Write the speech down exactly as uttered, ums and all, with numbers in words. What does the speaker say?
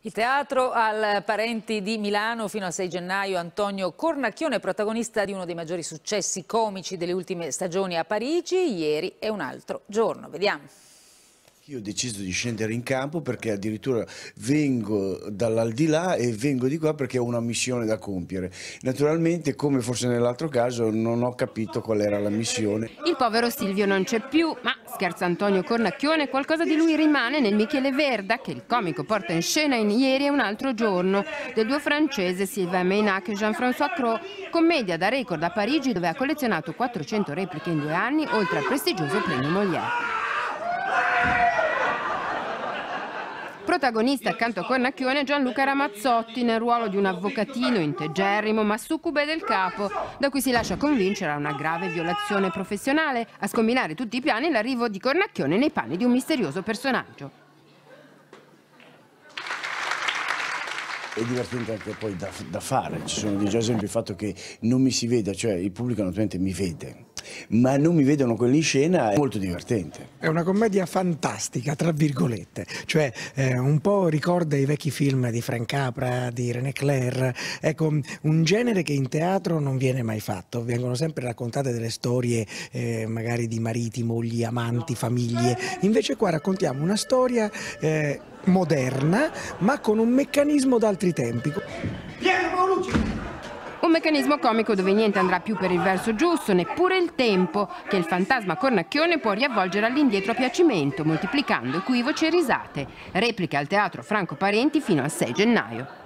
Il teatro al Parenti di Milano fino al sei gennaio. Antonio Cornacchione, protagonista di uno dei maggiori successi comici delle ultime stagioni a Parigi. Ieri è un altro giorno. Vediamo. Io ho deciso di scendere in campo perché addirittura vengo dall'aldilà e vengo di qua perché ho una missione da compiere. Naturalmente, come forse nell'altro caso, non ho capito qual era la missione. Il povero Silvio non c'è più, ma, scherza Antonio Cornacchione, qualcosa di lui rimane nel Michele Verda, che il comico porta in scena in Ieri è un altro giorno, del duo francese Sylvain Meinac e Jean-François Cros, commedia da record a Parigi dove ha collezionato quattrocento repliche in due anni, oltre al prestigioso premio Molière. Protagonista accanto a Cornacchione Gianluca Ramazzotti nel ruolo di un avvocatino integerrimo ma succube del capo, da cui si lascia convincere a una grave violazione professionale, a scombinare tutti i piani l'arrivo di Cornacchione nei panni di un misterioso personaggio. È divertente anche poi da, da fare, ci sono dei esempi, il fatto che non mi si veda, cioè il pubblico naturalmente mi vede, ma non mi vedono quelli in scena, è molto divertente. È una commedia fantastica, tra virgolette, cioè eh, un po' ricorda i vecchi film di Frank Capra, di René Clair, ecco, un genere che in teatro non viene mai fatto, vengono sempre raccontate delle storie eh, magari di mariti, mogli, amanti, famiglie, invece qua raccontiamo una storia eh, moderna ma con un meccanismo d'altri tempi. Un meccanismo comico dove niente andrà più per il verso giusto, neppure il tempo, che il fantasma Cornacchione può riavvolgere all'indietro a piacimento, moltiplicando equivoci e risate. Repliche al Teatro Franco Parenti fino al sei gennaio.